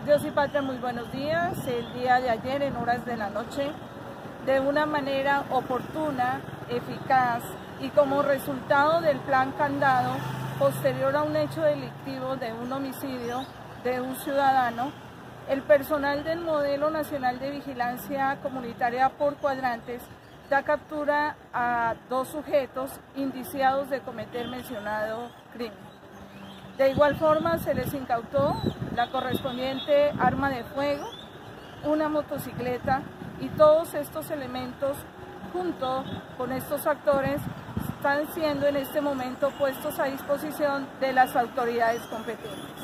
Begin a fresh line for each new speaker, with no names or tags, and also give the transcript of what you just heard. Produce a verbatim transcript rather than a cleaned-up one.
Dios y Patria, muy buenos días. El día de ayer, en horas de la noche, de una manera oportuna, eficaz y como resultado del plan Candado, posterior a un hecho delictivo de un homicidio de un ciudadano, el personal del Modelo Nacional de Vigilancia Comunitaria por Cuadrantes da captura a dos sujetos indiciados de cometer mencionado crimen. De igual forma, se les incautó la correspondiente arma de fuego, una motocicleta, y todos estos elementos, junto con estos actores, están siendo en este momento puestos a disposición de las autoridades competentes.